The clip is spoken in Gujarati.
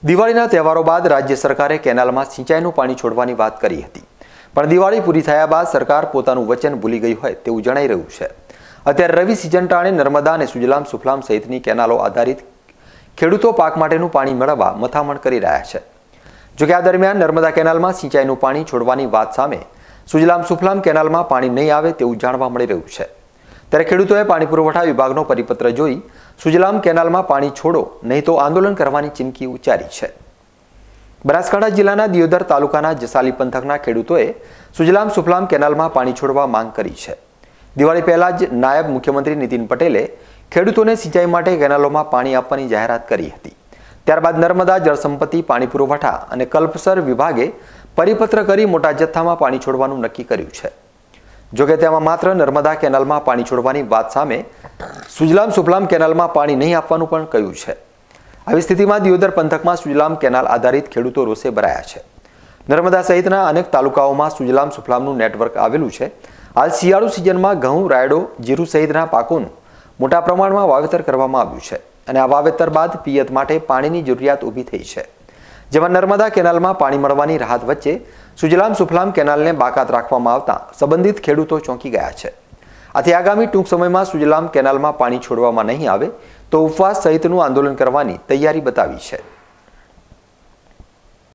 દિવાળીના તહેવારો બાદ રાજ્ય સરકારે કેનાલમાં સિંચાઈનું પાણી છોડવાની વાત કરી હતી, પણ દિવાળી પૂરી થયા બાદ સરકાર પોતાનું વચન ભૂલી ગઈ હોય તેવું જણાઈ રહ્યું છે। અત્યારે રવિ સિઝન ટાણે નર્મદા અને સુજલામ સુફલામ સહિતની કેનાલો આધારિત ખેડૂતો પાક માટેનું પાણી મેળવવા મથામણ કરી રહ્યા છે। જોકે આ દરમિયાન નર્મદા કેનાલમાં સિંચાઈનું પાણી છોડવાની વાત સામે સુજલામ સુફલામ કેનાલમાં પાણી નહીં આવે તેવું જાણવા મળી રહ્યું છે। ત્યારે ખેડૂતોએ પાણી પુરવઠા વિભાગનો પરિપત્ર જોઈ સુજલામ કેનાલમાં પાણી છોડો નહીં તો આંદોલન કરવાની ચીમકી ઉચ્ચારી છે। બનાસકાંઠા જિલ્લાના દિયોદર તાલુકાના જસાલી પંથકના ખેડૂતોએ સુજલામ સુફલામ કેનાલમાં પાણી છોડવા માંગ કરી છે। દિવાળી પહેલા જ નાયબ મુખ્યમંત્રી નીતિન પટેલે ખેડૂતોને સિંચાઈ માટે કેનાલોમાં પાણી આપવાની જાહેરાત કરી હતી। ત્યારબાદ નર્મદા જળસંપત્તિ પાણી પુરવઠા અને કલ્પસર વિભાગે પરિપત્ર કરી મોટા જથ્થામાં પાણી છોડવાનું નક્કી કર્યું છે। જોકે તેમાં માત્ર નર્મદા કેનાલમાં પાણી છોડવાની વાત સામે સુજલામ સુફલામ કેનાલમાં પાણી નહીં આપવાનું પણ કહ્યું છે। આવી સ્થિતિમાં દિયોદર પંથકમાં સુજલામ કેનાલ આધારિત ખેડૂતો રોષે ભરાયા છે। નર્મદા સહિતના અનેક તાલુકાઓમાં સુજલામ સુફલામનું નેટવર્ક આવેલું છે। હાલ શિયાળુ સિઝનમાં ઘઉં, રાયડો, જીરું સહિતના પાકોનું મોટા પ્રમાણમાં વાવેતર કરવામાં આવ્યું છે અને આ વાવેતર બાદ પિયત માટે પાણીની જરૂરિયાત ઊભી થઈ છે, જેમાં નર્મદા કેનાલમાં પાણી મળવાની રાહત વચ્ચે સુજલામ સુફલામ કેનાલને બાકાત રાખવામાં આવતા સંબંધિત ખેડૂતો ચોંકી ગયા છે। આથી આગામી ટૂંક સમયમાં સુજલામ કેનાલમાં પાણી છોડવામાં નહીં આવે તો ઉપવાસ સહિતનું આંદોલન કરવાની તૈયારી બતાવી છે।